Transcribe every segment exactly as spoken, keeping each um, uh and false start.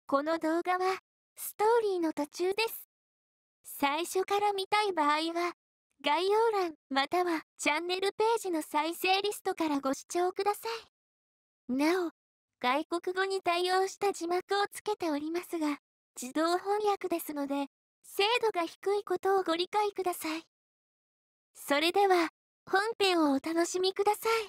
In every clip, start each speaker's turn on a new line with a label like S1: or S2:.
S1: この動画はストーリーの途中です。最初から見たい場合は概要欄またはチャンネルページの再生リストからご視聴ください。なお、外国語に対応した字幕をつけておりますが、自動翻訳ですので、精度が低いことをご理解ください。それでは、本編をお楽しみください。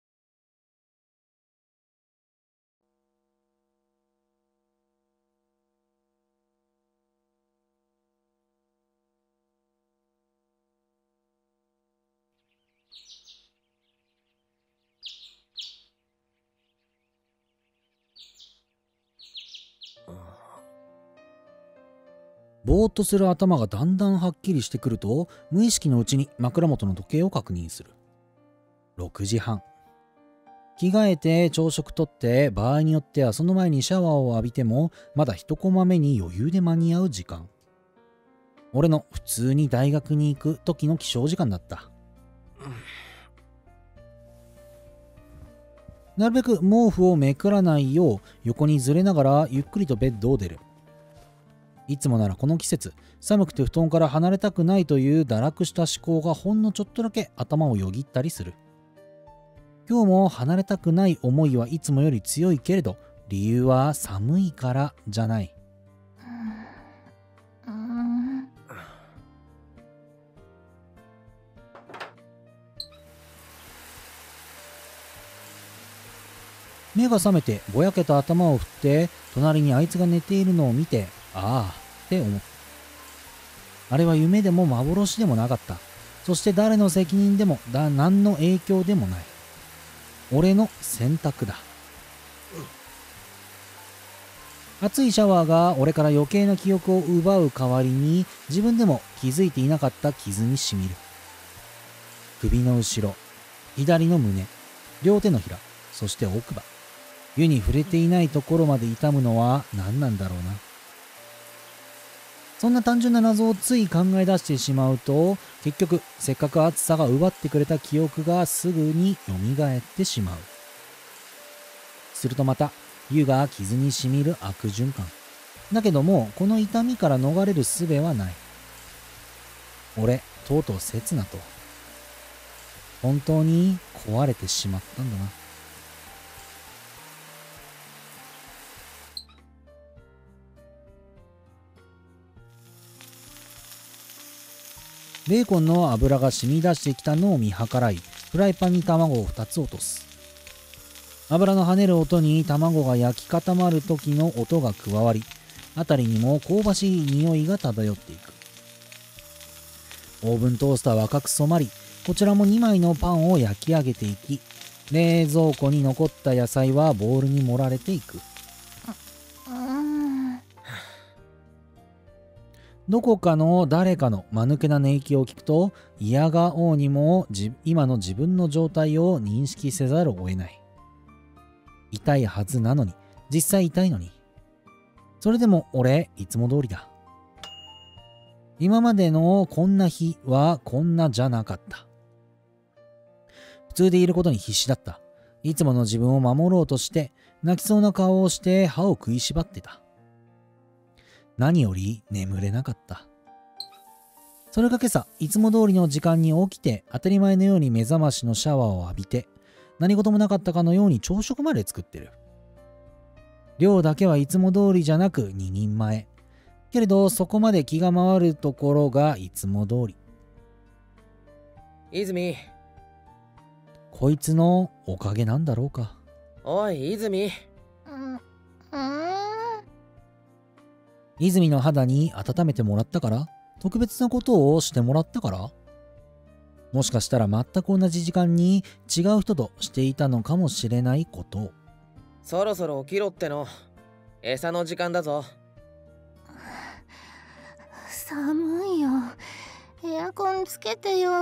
S2: ぼーっとする頭がだんだんはっきりしてくると、無意識のうちに枕元の時計を確認する。ろくじはん。着替えて朝食とって、場合によってはその前にシャワーを浴びてもまだ一コマ目に余裕で間に合う時間。俺の普通に大学に行く時の起床時間だった。なるべく毛布をめくらないよう横にずれながらゆっくりとベッドを出る。いつもならこの季節、寒くて布団から離れたくないという堕落した思考がほんのちょっとだけ頭をよぎったりする。今日も離れたくない思いはいつもより強いけれど、理由は寒いからじゃない。目が覚めてぼやけた頭を振って隣にあいつが寝ているのを見て、ああって思った。あれは夢でも幻でもなかった。そして誰の責任でもだ何の影響でもない。俺の選択だ。熱いシャワーが俺から余計な記憶を奪う代わりに、自分でも気づいていなかった傷にしみる。首の後ろ、左の胸、両手のひら、そして奥歯。湯に触れていないところまで痛むのは何なんだろうな。そんな単純な謎をつい考え出してしまうと、結局せっかく暑さが奪ってくれた記憶がすぐに蘇ってしまう。するとまた湯が傷にしみる悪循環。だけどもこの痛みから逃れる術はない。俺とうとう刹那と本当に壊れてしまったんだな。ベーコンの油が染み出してきたのを見計らい、フライパンに卵をふたつ落とす。油の跳ねる音に卵が焼き固まる時の音が加わり、辺りにも香ばしい匂いが漂っていく。オーブントースターは赤く染まり、こちらもにまいのパンを焼き上げていき、冷蔵庫に残った野菜はボウルに盛られていく。どこかの誰かの間抜けな寝息を聞くと、嫌がおうにも今の自分の状態を認識せざるを得ない。痛いはずなのに、実際痛いのに。それでも俺いつも通りだ。今までのこんな日はこんなじゃなかった。普通でいることに必死だった。いつもの自分を守ろうとして泣きそうな顔をして歯を食いしばってた。何より眠れなかった。それが今朝いつも通りの時間に起きて、当たり前のように目覚ましのシャワーを浴びて、何事もなかったかのように朝食まで作ってる。量だけはいつも通りじゃなくににんまえ。けれどそこまで気が回るところがいつも通り。
S3: 泉。
S2: こいつのおかげなんだろうか。
S3: おい泉。
S2: 泉の肌に温めてもらったから？特別なことをしてもらったから？もしかしたら全く同じ時間に違う人としていたのかもしれないことを。
S3: そろそろ起きろっての。餌の時間だぞ。
S1: 寒いよ。エアコンつけてよ。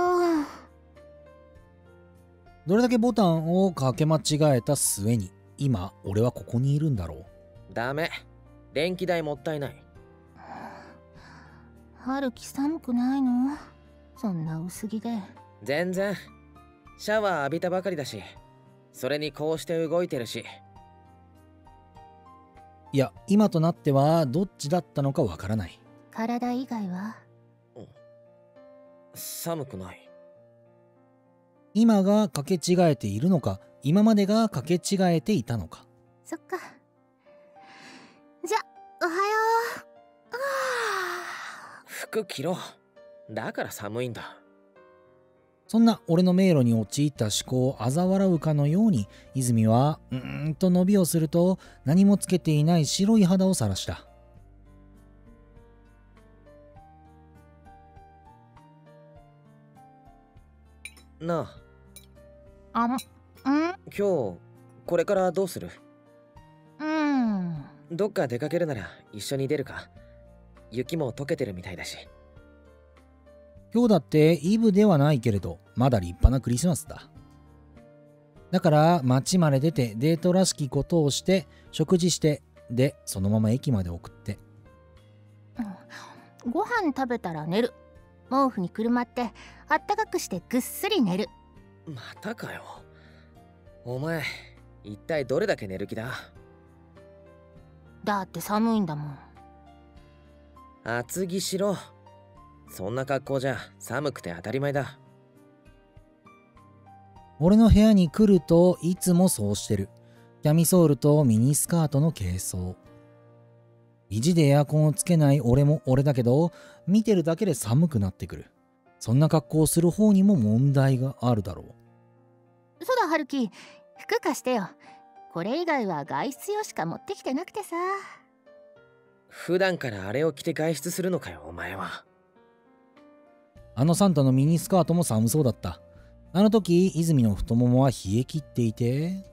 S2: どれだけボタンをかけ間違えた末に今俺はここにいるんだろう。
S3: ダメ。電気代もったいない。
S1: 春樹寒くないの？そんな薄着で。
S3: 全然。シャワー浴びたばかりだし、それにこうして動いてるし。
S2: いや、今となってはどっちだったのかわからない。
S1: 体以外は？
S3: 寒くない。
S2: 今がかけ違えているのか、今までがかけ違えていたのか。
S1: そっか。じゃ、おはよう。はあ、
S3: 服着ろ。だから寒いんだ。
S2: そんな俺の迷路に陥った思考を嘲笑うかのように、泉はうーんと伸びをすると、何もつけていない白い肌を晒した。
S3: な
S1: あ、んん
S3: あ、今日これからどうする？
S1: うーん。
S3: どっか出かけるなら一緒に出るか？雪も溶けてるみたいだし。
S2: 今日だってイブではないけれど、まだ立派なクリスマスだ。だから街まで出てデートらしきことをして、食事して、でそのまま駅まで送って。
S1: ご飯食べたら寝る。毛布にくるまってあったかくしてぐっすり寝る。
S3: またかよ。お前一体どれだけ寝る気だ？
S1: だって寒いんだもん。
S3: 厚着しろ。そんな格好じゃ寒くて当たり前だ。
S2: 俺の部屋に来るといつもそうしてる。キャミソールとミニスカートの軽装。意地でエアコンをつけない俺も俺だけど、見てるだけで寒くなってくる。そんな格好をする方にも問題があるだろう。
S1: そうだ、春樹、服貸してよ。これ以外は外出用しか持ってきてなくてさ。
S3: 普段からあれを着て外出するのかよ、お前は。
S2: あのサンタのミニスカートも寒そうだった。あの時、泉の太ももは冷え切っていて、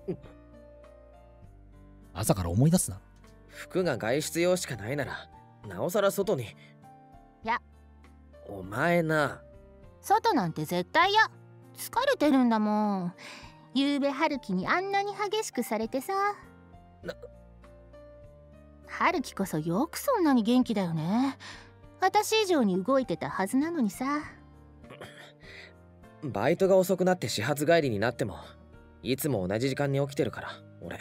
S2: 朝から思い出すな。
S3: 服が外出用しかないなら、なおさら外に。
S1: いや、
S3: お前な。
S1: 外なんて絶対嫌。疲れてるんだもん。ゆうべ春樹にあんなに激しくされてさ。
S3: な
S1: 春樹こそよくそんなに元気だよね。私以上に動いてたはずなのにさ。
S3: バイトが遅くなって始発帰りになっても、いつも同じ時間に起きてるから俺。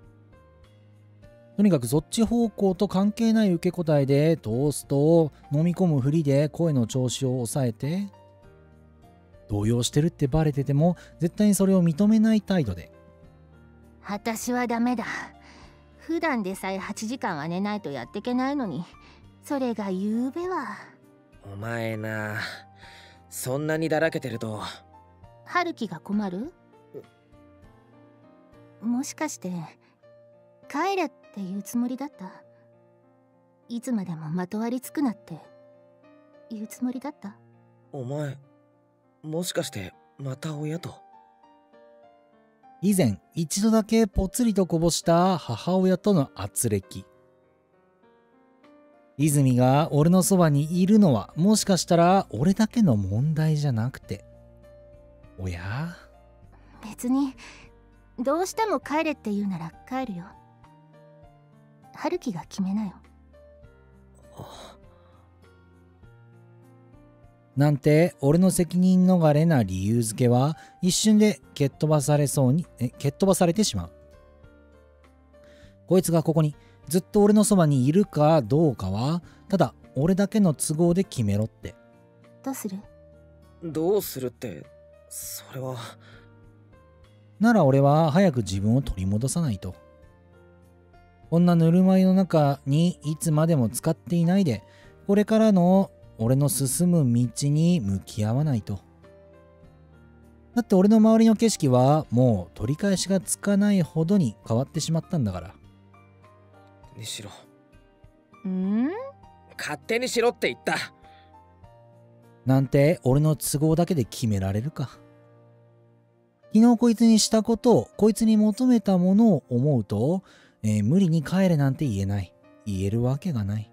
S2: とにかくそっち方向と関係ない受け答えでトーストを飲み込むふりで声の調子を抑えて、動揺してるってバレてても絶対にそれを認めない態度で。
S1: 私はダメだ。普段でさえはちじかんは寝ないとやってけないのに、それがゆうべは。
S3: お前な、そんなにだらけてると。
S1: 春樹が困る？もしかして帰れっていうつもりだった？いつまでもまとわりつくなっていうつもりだった？
S3: お前もしかしてまた親と？
S2: 以前一度だけぽつりとこぼした母親との圧力。泉が俺のそばにいるのはもしかしたら俺だけの問題じゃなくて、おや？
S1: 別にどうしても帰れって言うなら帰るよ。春樹が決めなよ。
S2: なんて俺の責任逃れな理由付けは一瞬で蹴っ飛ばされそうにえ蹴っ飛ばされてしまう。こいつがここにずっと俺のそばにいるかどうかはただ俺だけの都合で決めろって。
S1: どうする？
S3: どうするって、それは。
S2: なら俺は早く自分を取り戻さないと。こんなぬるま湯の中にいつまでも使っていないで、これからの俺の進む道に向き合わないと。だって俺の周りの景色はもう取り返しがつかないほどに変わってしまったんだから。
S3: にしろ。
S1: ん？
S3: 勝手にしろって言った。
S2: なんて俺の都合だけで決められるか。昨日こいつにしたことを、こいつに求めたものを思うと、えー無理に帰れなんて言えない。言えるわけがない。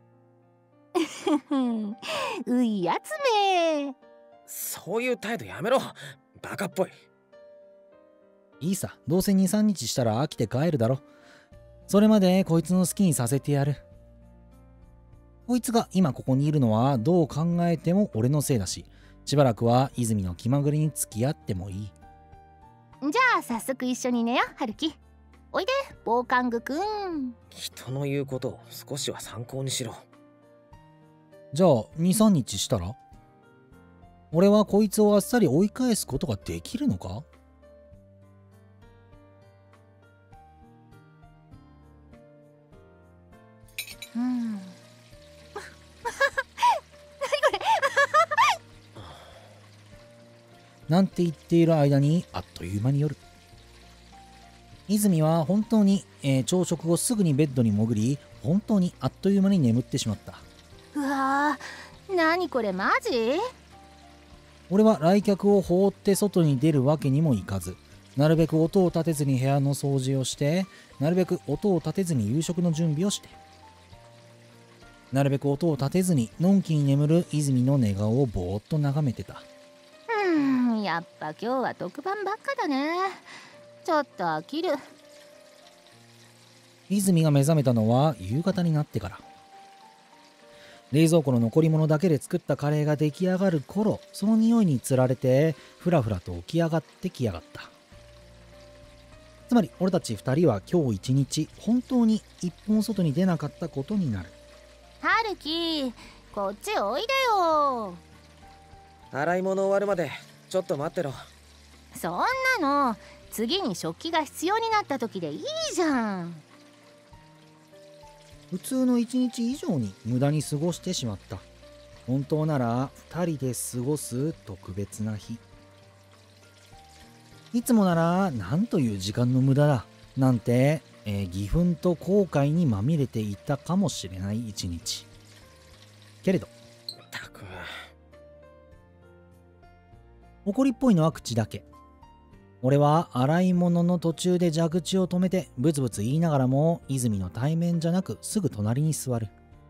S1: ういやつめ。
S3: そういう態度やめろ。バカっぽい。
S2: いいさ、どうせに、さんにちしたら飽きて帰るだろ。それまでこいつの好きにさせてやる。こいつが今ここにいるのはどう考えても俺のせいだし、しばらくは泉の気まぐれに付き合ってもいい。
S1: じゃあ早速一緒に寝よ、春樹。 おいで防寒具くん。
S3: 人の言うことを少しは参考にしろ。
S2: じゃあに、さんにちしたら俺はこいつをあっさり追い返すことができるのか？
S1: うん。
S2: なんて言っている間にあっという間に夜。泉は本当に、えー朝食後すぐにベッドに潜り、本当にあっという間に眠ってしまった。
S1: うわー、何これマジ？
S2: 俺は来客を放って外に出るわけにもいかず、なるべく音を立てずに部屋の掃除をして、なるべく音を立てずに夕食の準備をして、なるべく音を立てずにのんきに眠る泉の寝顔をぼーっと眺めてた。
S1: うーん、やっぱ今日は特番ばっかだね。ちょっと飽きる。
S2: 泉が目覚めたのは夕方になってから。冷蔵庫の残り物だけで作ったカレーが出来上がる頃、その匂いにつられてふらふらと起き上がってきやがった。つまり俺たち二人は今日一日本当に一本外に出なかったことになる。
S1: 春樹、こっちおいでよ。
S3: 洗い物終わるまでちょっと待ってろ。
S1: そんなの次に食器が必要になった時でいいじゃん。
S2: 普通の一日以上に無駄に過ごしてしまった。本当なら二人で過ごす特別な日。いつもならなんという時間の無駄だなんて、えー、義憤と後悔にまみれていたかもしれない一日。けれど
S3: たく
S2: 怒りっぽいのは口だけ。俺は洗い物の途中で蛇口を止めてブツブツ言いながらも泉の対面じゃなくすぐ隣に座る。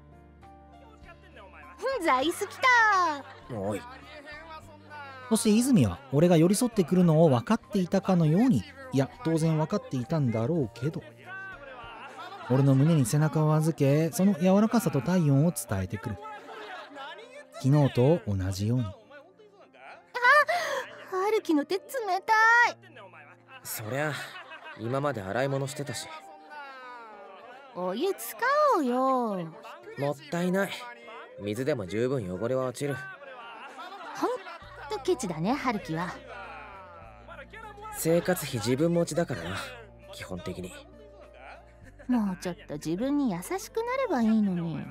S1: 座椅子来た。
S3: おい。
S2: そして泉は俺が寄り添ってくるのを分かっていたかのように、いや当然分かっていたんだろうけど、俺の胸に背中を預け、その柔らかさと体温を伝えてくる。昨日と同じように。
S1: 春樹の手冷たい。
S3: そりゃ今まで洗い物してたし。
S1: お湯使おうよ。
S3: もったいない。水でも十分汚れは落ちる。
S1: ほんとケチだね春樹は。
S3: 生活費自分持ちだからな、基本的に。
S1: もうちょっと自分に優しくなればいいのに。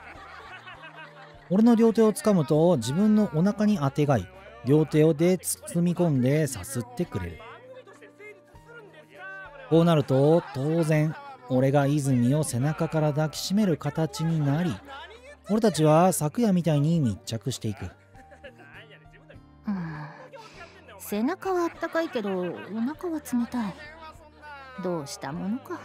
S2: 俺の両手を掴むと自分のお腹にあてがい、両手をで包み込んでさすってくれる。こうなると当然俺が泉を背中から抱きしめる形になり、俺たちは昨夜みたいに密着していく。
S1: うん、背中はあったかいけどお腹は冷たい。どうしたものか。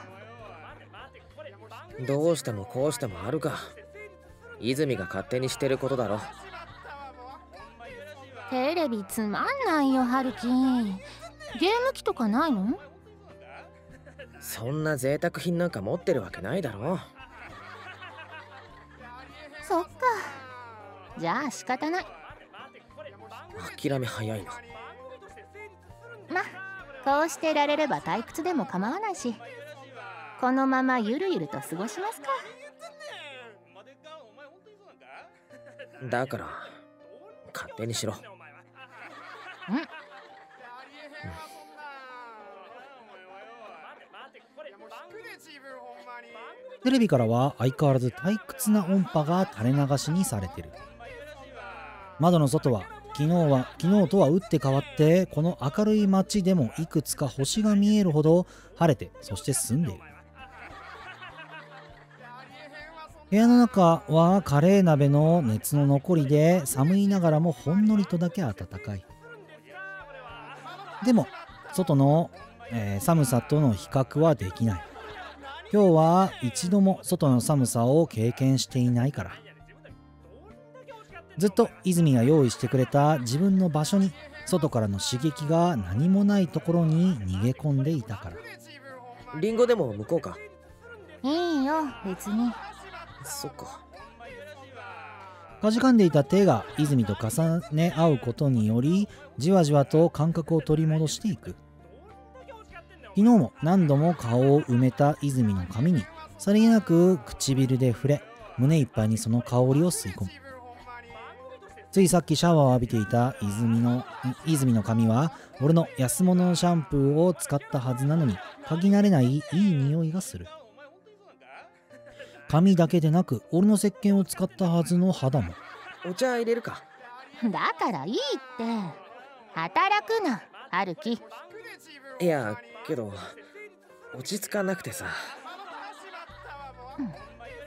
S3: どうしてもこうしてもあるか。泉が勝手にしてることだろ。
S1: テレビつまんないよ春樹。ゲーム機とかないの？
S3: そんな贅沢品なんか持ってるわけないだろ。
S1: そっか、じゃあ仕方ない。
S3: 諦め早いな。
S1: ま、こうしてられれば退屈でも構わないし、このままゆるゆると過ごしますか。
S3: だから勝手にしろ。
S1: うん。
S2: テレビからは相変わらず退屈な音波が垂れ流しにされてる。窓の外は昨日は昨日とは打って変わって、この明るい街でもいくつか星が見えるほど晴れて、そして澄んでいる。部屋の中はカレー鍋の熱の残りで寒いながらもほんのりとだけ暖かい。でも外の、えー寒さとの比較はできない。今日は一度も外の寒さを経験していないから。ずっと泉が用意してくれた自分の場所に、外からの刺激が何もないところに逃げ込んでいたから。
S3: リンゴでも向こうか。
S1: いいよ別に。
S3: そっか。
S2: かじかんでいた手が泉と重ね合うことにより、じわじわと感覚を取り戻していく。 昨日も何度も顔を埋めた泉の髪にさりげなく唇で触れ、胸いっぱいにその香りを吸い込む。ついさっきシャワーを浴びていた泉の泉の髪は俺の安物のシャンプーを使ったはずなのに、嗅ぎ慣れないいい匂いがする。髪だけでなく俺の石鹸を使ったはずの肌も。
S3: お茶入れるか。
S1: だからいいって。働くな、春樹。
S3: いやけど落ち着かなくてさ。
S1: うん、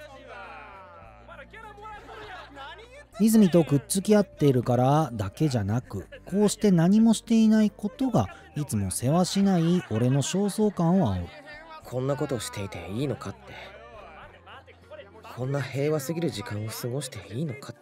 S2: 泉とくっつき合っているからだけじゃなく、こうして何もしていないことがいつも世話しない俺の焦燥感を煽る。
S3: こんなことしていていいのかって、こんな平和すぎる時間を過ごしていいのかって。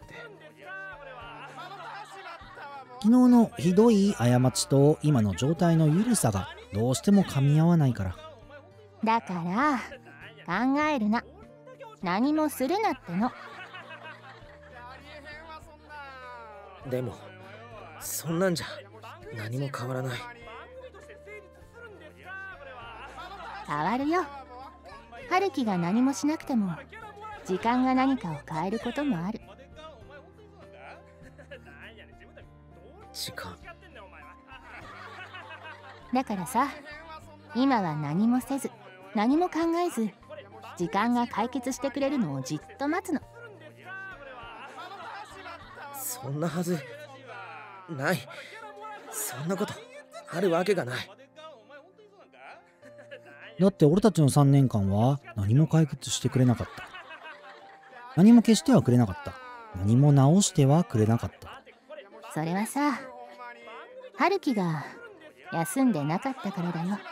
S2: 昨日のひどい過ちと今の状態の緩さがどうしても噛み合わないから。
S1: だから考えるな、何もするなっての。
S3: でもそんなんじゃ何も変わらない。
S1: 変わるよ。春樹が何もしなくても時間が何かを変えることもある。
S3: 時間
S1: だからさ、今は何もせず何も考えず、時間が解決してくれるのをじっと待つの。
S3: そんなはずない。そんなことあるわけがない。
S2: だって俺たちのさんねんかんは何も解決してくれなかった。何も消してはくれなかった。何も直してはくれなかった。
S1: それはさ、春樹が休んでなかったからだよ。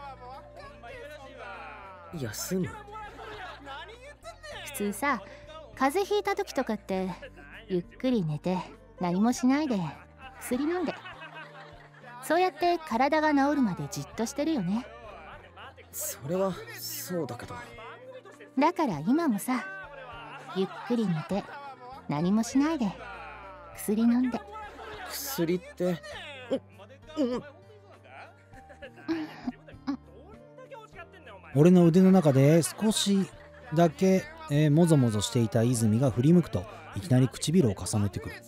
S3: 休む？
S1: 普通さ、風邪ひいた時とかってゆっくり寝て何もしないで薬飲んで、そうやって体が治るまでじっとしてるよね。
S3: それはそうだけど。
S1: だから今もさ、ゆっくり寝て何もしないで薬飲んで。
S3: 薬ってう、うん、
S2: 俺の腕の中で少しだけ、えー、もぞもぞしていた泉が振り向くといきなり唇を重ねてくる。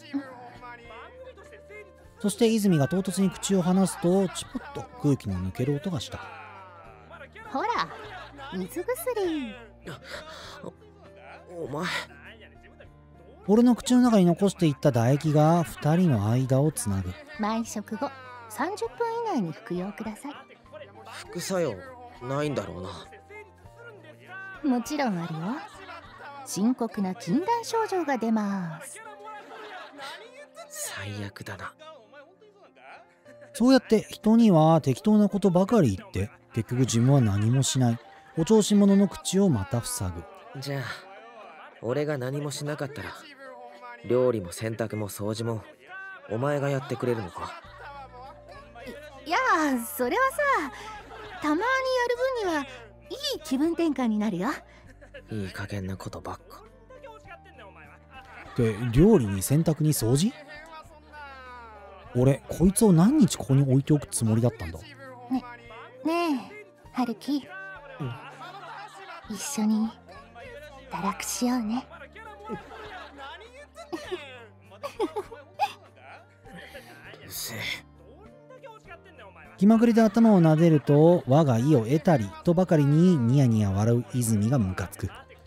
S2: そして泉が唐突に口を離すとチポッと空気の抜ける音がした。
S1: ほら、水薬。
S3: お前。
S2: 俺の口の中に残していった唾液が二人の間をつなぐ。
S1: 毎食後さんじゅっぷん以内に服用ください。
S3: 副作用ないんだろう
S1: な。もちろんあるよ。深刻な禁断症状が出ます。
S3: 最悪だな。
S2: そうやって人には適当なことばかり言って結局自分は何もしない。お調子者の口をまた塞ぐ。
S3: じゃあ俺が何もしなかったら料理も洗濯も掃除もお前がやってくれるのか？
S1: い, いやそれはさ、たまにやる分にはいい気分転換になるよ。
S3: いい加減なことばっか。
S2: で、料理に洗濯に掃除？俺こいつを何日ここに置いておくつもりだったんだ。
S1: ねねえ春樹、
S3: うん、
S1: 一緒に堕落しようね。
S3: うるせえ。
S2: 気まぐれで頭を撫でると我が意を得たりとばかりにニヤニヤ笑う泉がムカつく。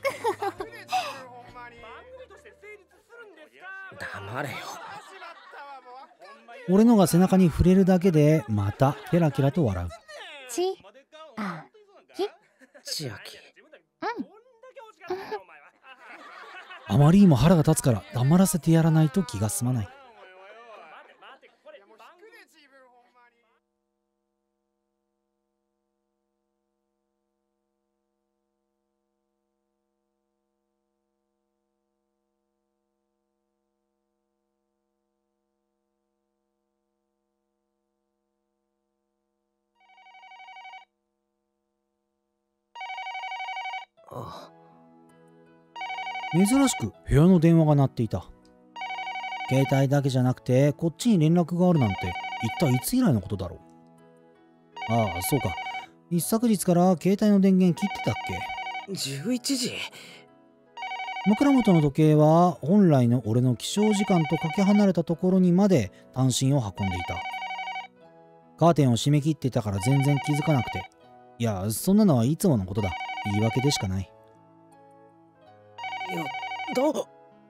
S3: 黙れよ。
S2: 俺のが背中に触れるだけでまたケラケラと笑う。
S1: ちあき
S3: 千秋。
S1: うん
S2: あまりにも腹が立つから黙らせてやらないと気が済まない。
S3: ああ、
S2: 珍しく部屋の電話が鳴っていた。携帯だけじゃなくてこっちに連絡があるなんて一体いつ以来のことだろう。ああそうか、 一昨日から携帯の電源切ってたっけ？
S3: じゅういちじ？
S2: 枕元の時計は本来の俺の起床時間とかけ離れたところにまで単身を運んでいた。カーテンを閉め切ってたから全然気づかなくて。いや、そんなのはいつものことだ。言い訳でしかない。
S3: よどち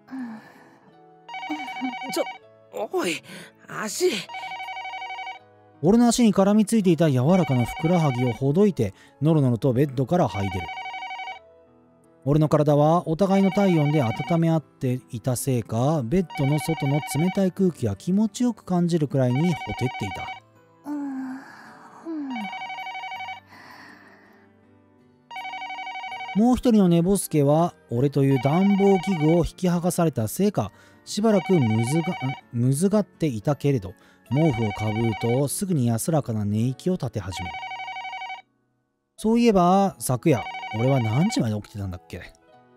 S3: ょおい足。
S2: 俺の足に絡みついていた柔らかなふくらはぎをほどいてノロノロとベッドから這い出る。俺の体はお互いの体温で温め合っていたせいか、ベッドの外の冷たい空気が気持ちよく感じるくらいにほてっていた。もう一人の寝ぼすけは俺という暖房器具を引き剥がされたせいか、しばらくむずがむずがっていたけれど、毛布をかぶるとすぐに安らかな寝息を立て始める。そういえば昨夜俺は何時まで起きてたんだっけ？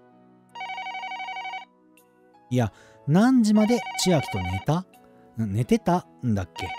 S2: いや、何時まで千秋と寝た寝てたんだっけ？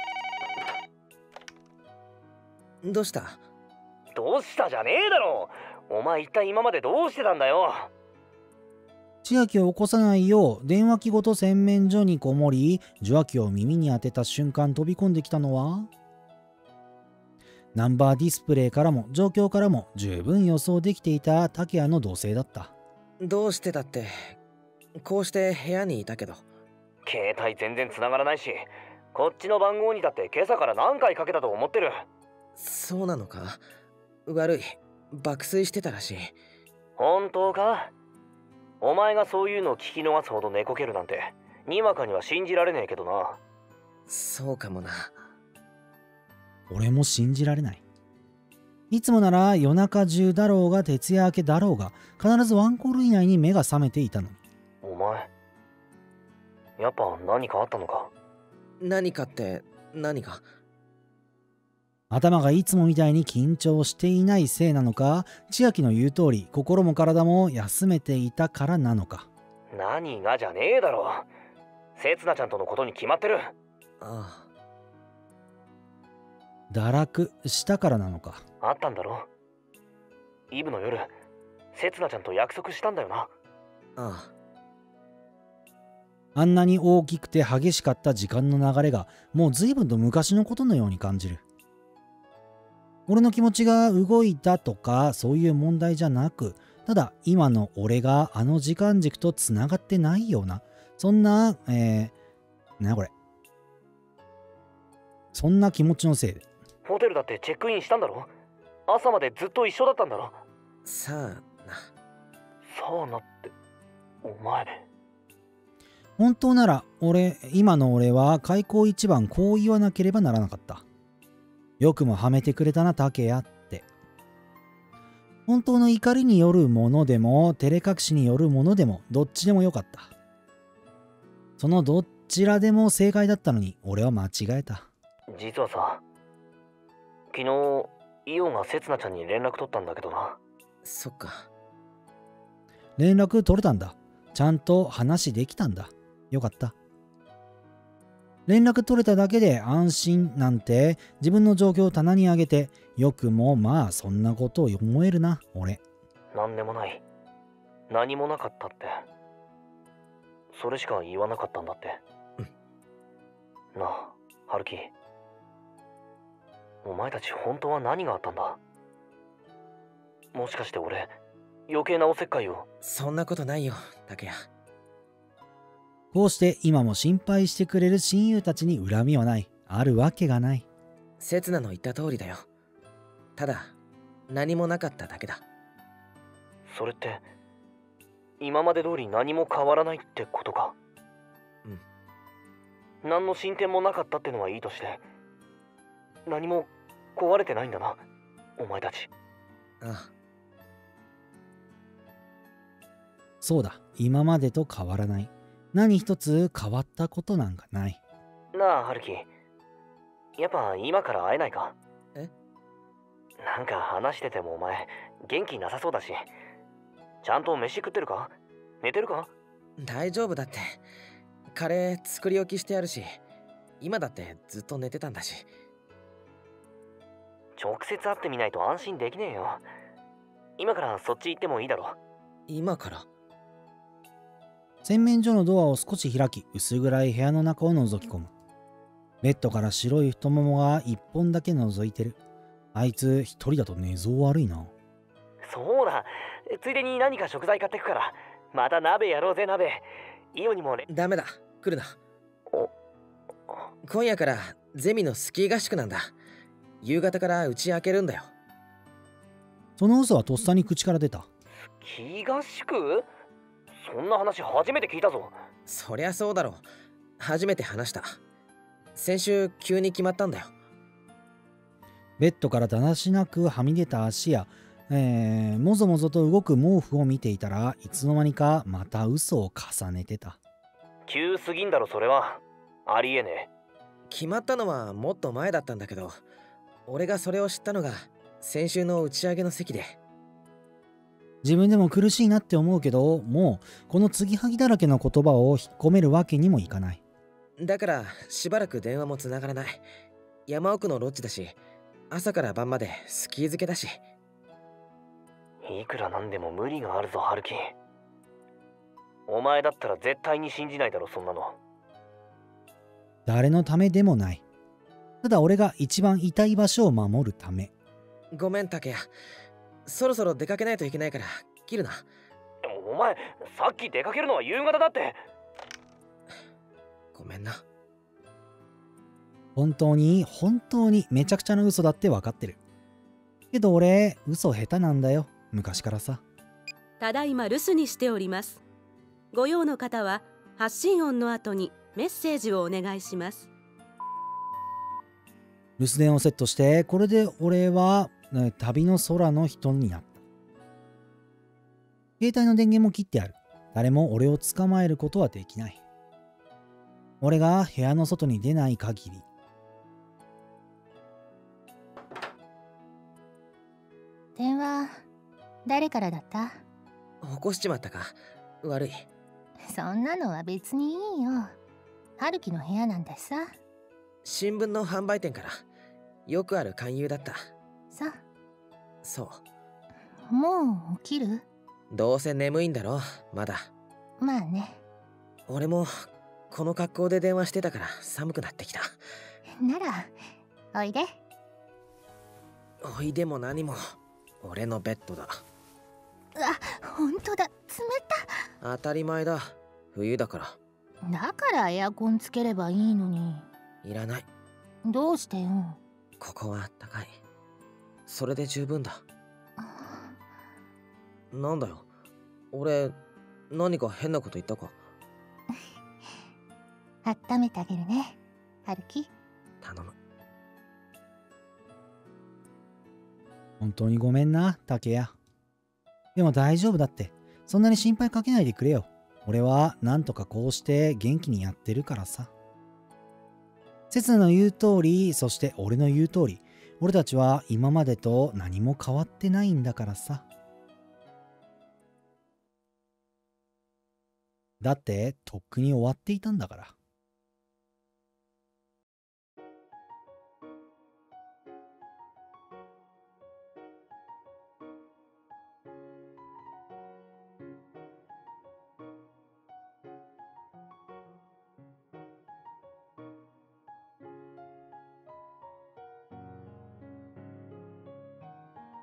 S3: どうした？
S4: どうしたじゃねえだろ。お前一体今までどうしてたんだよ。
S2: 千秋を起こさないよう電話機ごと洗面所にこもり、受話器を耳に当てた瞬間飛び込んできたのは、ナンバーディスプレイからも状況からも十分予想できていた竹谷の同棲だった。
S3: どうしてだって、こうして部屋にいたけど。
S4: 携帯全然繋がらないし、こっちの番号にだって今朝から何回かけたと思ってる。
S3: そうなのか？悪い、爆睡してたらしい。
S4: 本当か？お前がそういうのを聞き逃すほど寝こけるなんてにわかには信じられねえけどな。
S3: そうかもな。
S2: 俺も信じられない。いつもなら夜中中だろうが徹夜明けだろうが必ずワンコール以内に目が覚めていたのに。
S4: お前やっぱ何かあったのか？
S3: 何かって何か？
S2: 頭がいつもみたいに緊張していないせいなのか、千秋の言う通り心も体も休めていたからなのか。
S4: 何がじゃねえだろ。せつなちゃんとのことに決まってる。
S3: ああ。
S2: 堕落したからなのか。
S4: あったんだろ。イブの夜せつなちゃんと約束したんだよな。
S3: ああ。
S2: あんなに大きくて激しかった時間の流れがもう随分と昔のことのように感じる。俺の気持ちが動いたとかそういう問題じゃなく、ただ今の俺があの時間軸とつながってないような、そんなえー、なこれそんな気持ちのせいで。
S4: ホテルだってチェックインしたんだろ。朝までずっと一緒だったんだろ。
S3: さあな。
S4: さあなってお前。
S2: 本当なら俺今の俺は開口一番こう言わなければならなかった。よくもはめてくれたな竹谷って。本当の怒りによるものでも照れ隠しによるものでもどっちでもよかった。そのどちらでも正解だったのに俺は間違えた。
S4: 実はさ、昨日イオンがせつなちゃんに連絡取ったんだけどな。
S3: そっか。
S2: 連絡取れたんだ。ちゃんと話できたんだ。よかった。連絡取れただけで安心なんて自分の状況を棚に上げて、よくもまあそんなことを思えるな俺。
S4: なんでもない、何もなかったって、それしか言わなかったんだって。うん、なあ春樹、お前たち本当は何があったんだ？もしかして俺余計なおせっかいを。
S3: そんなことないよ竹谷。
S2: こうして今も心配してくれる親友たちに恨みはない、あるわけがない。
S3: 刹那の言った通りだよ。ただ何もなかっただけだ。
S4: それって今まで通り何も変わらないってことか？
S3: うん。
S4: 何の進展もなかったってのはいいとして、何も壊れてないんだなお前たち。
S3: ああ。
S2: そうだ、今までと変わらない。何一つ変わったことなんかない。
S4: なあ春樹、やっぱ今から会えないか？
S3: え？
S4: なんか話しててもお前元気なさそうだし、ちゃんと飯食ってるか？寝てるか？
S3: 大丈夫だって。カレー作り置きしてあるし、今だってずっと寝てたんだし。
S4: 直接会ってみないと安心できねえよ。今からそっち行ってもいいだろ。
S3: 今から？
S2: 洗面所のドアを少し開き、薄暗い部屋の中を覗き込む。ベッドから白い太ももが一本だけ覗いてる。あいつ一人だと寝相悪いな。
S4: そうだ、ついでに何か食材買ってくから。また鍋やろうぜ、鍋。イオにもね。
S3: ダメだ、来るな。今夜からゼミのスキー合宿なんだ。夕方から打ち明けるんだよ。
S2: その嘘はとっさに口から出た。
S4: スキー合宿？そんな話初めて聞いたぞ。
S3: そりゃそうだろう。初めて話した。先週急に決まったんだよ。
S2: ベッドからだらしなくはみ出た足や、えー、もぞもぞと動く毛布を見ていたらいつの間にかまた嘘を重ねてた。
S4: 急すぎんだろそれは。ありえねえ。
S3: 決まったのはもっと前だったんだけど、俺がそれを知ったのが先週の打ち上げの席で。
S2: 自分でも苦しいなって思うけど、もうこの継ぎはぎだらけの言葉を引っ込めるわけにもいかない。
S3: だからしばらく電話もつながらない。山奥のロッジだし、朝から晩までスキー漬けだし。
S4: いくらなんでも無理があるぞ、ハルキ。お前だったら絶対に信じないだろ、そんなの。
S2: 誰のためでもない。ただ俺が一番痛い場所を守るため。
S3: ごめん、竹谷。そろそろ出かけないといけないから切るな。
S4: お前、さっき出かけるのは夕方だって。
S3: ごめんな。
S2: 本当に本当にめちゃくちゃな嘘だって分かってる。けど俺嘘下手なんだよ、昔からさ。
S5: ただいま留守にしております。ご用の方は発信音の後にメッセージをお願いします。
S2: 留守電をセットして、これで俺は、ね、旅の空の人になった。携帯の電源も切ってある。誰も俺を捕まえることはできない。俺が部屋の外に出ない限り。
S1: 電話誰からだった？
S3: 起こしちまったか。悪い。
S1: そんなのは別にいいよ。春樹の部屋なんだしさ。
S3: 新聞の販売店から。よくある勧誘だった。
S1: さ。
S3: そう。
S1: もう起きる？
S3: どうせ眠いんだろ、まだ。
S1: まあね。
S3: 俺もこの格好で電話してたから寒くなってきた。
S1: ならおいで。
S3: おいでも何も俺のベッドだ。
S1: あ、ほんとだ、冷
S3: た。当たり前だ、冬だから。
S1: だからエアコンつければいいのに。
S3: いらない。
S1: どうしてよ。
S3: ここはあったかい。それで十分だ。なんだよ、俺何か変なこと言ったか？
S1: 温めてあげるね、春樹。
S3: 頼む。
S2: 本当にごめんな、竹谷。でも大丈夫だって。そんなに心配かけないでくれよ。俺はなんとかこうして元気にやってるからさ。刹那の言う通り、そして俺の言う通り、俺たちは今までと何も変わってないんだからさ。だってとっくに終わっていたんだから。